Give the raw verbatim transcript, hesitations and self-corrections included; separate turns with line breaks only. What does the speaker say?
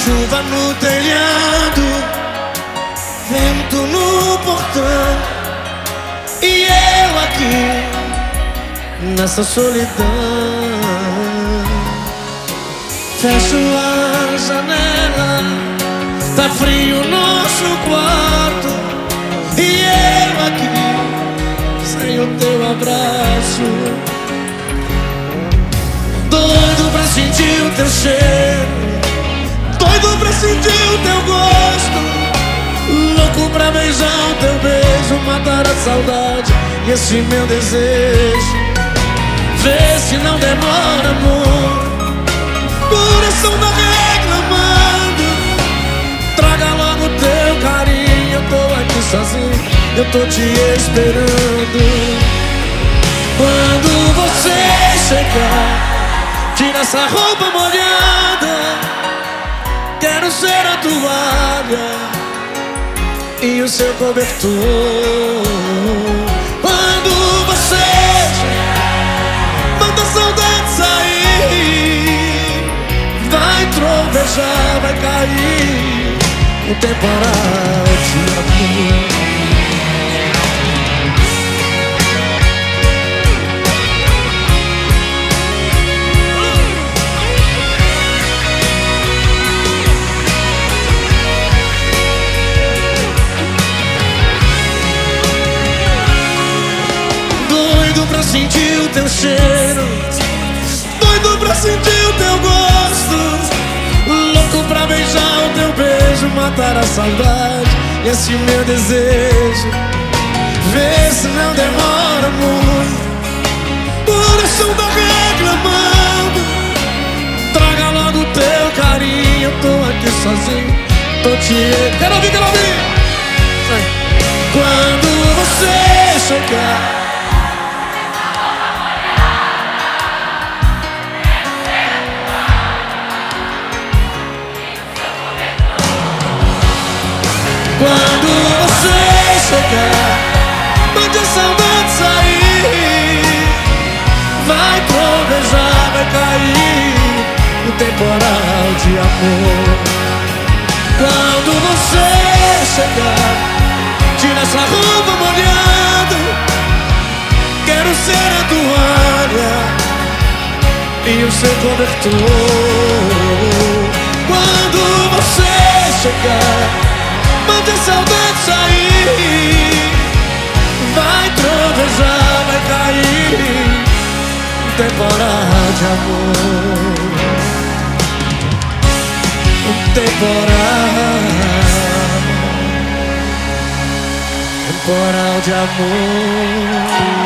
Chuva no telhado, vento no portão, e eu aqui nessa solidão. Fecho a janela, tá frio o nosso quarto, e eu aqui sem o teu abraço. Doido pra sentir o teu cheiro, doido pra sentir o teu gosto, louco pra beijar o teu beijo, matar a saudade e esse meu desejo. Vê se não demora, amor, coração tá reclamando. Traga logo teu carinho, eu tô aqui sozinho, eu tô te esperando. Quando você chegar, tira essa roupa molhada, quero ser a toalha e o seu cobertor. Quando você chegar, manda a saudade sair, vai trovejar, vai cair o temporal de amor. Doido pra sentir o teu cheiro, doido pra sentir o teu gosto, louco pra beijar o teu beijo, matar a saudade e esse meu desejo. Vê se não demora muito, coração tá reclamando. Traga logo o teu carinho, eu tô aqui sozinho, tô te... Quero ouvir, quero ouvir! Quando você chegar, quando você chegar, mande a saudade sair, vai trovejar, vai cair o temporal de amor. Quando você chegar, tira essa roupa molhada, quero ser a toalha e o seu cobertor. Quando você chegar, mande a saudade sair, vai trovejar, vai cair um temporal de amor, um temporal, temporal de amor.